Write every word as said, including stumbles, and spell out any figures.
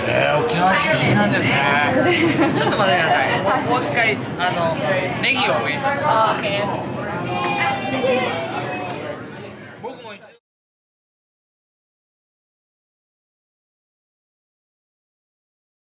えー、沖縄出身なんですね。ちょっと待ってください。もう一回あのネギを上に出します。